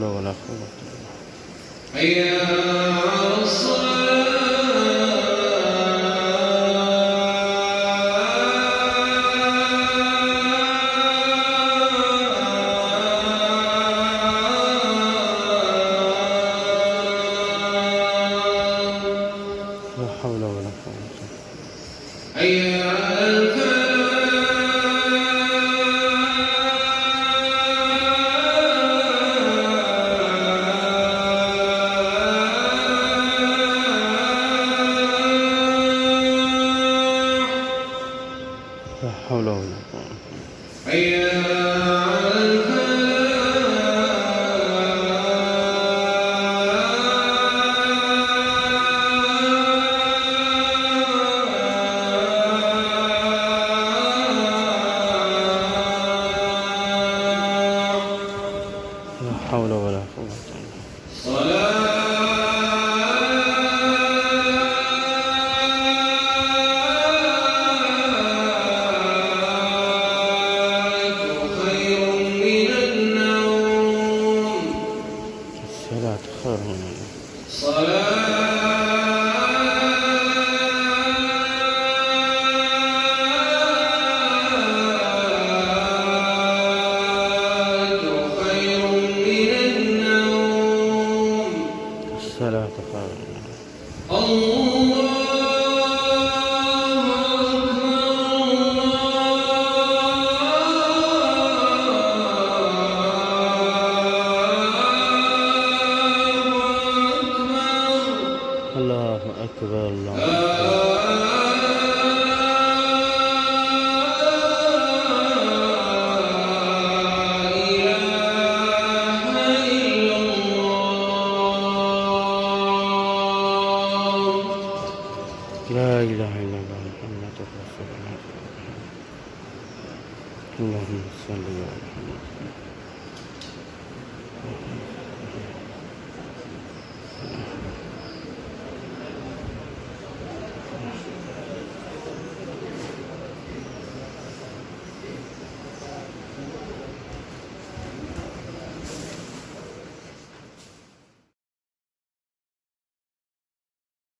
ولا قوة إلا بالله. حي على الصلاة. لا حول ولا قوة إلا بالله. حي على الفلاح. لا حول ولا قوة إلا بالله. حي على الفلاح. لا حول ولا قوة إلا بالله. صلاة خير من النوم. الصلاة خير من النوم. صلاة خير من النوم. الصلاة خير من النوم. الله الله أكبر الله أكبر. لا إله إلا الله محمد رسول الله. اللهم صل على محمد.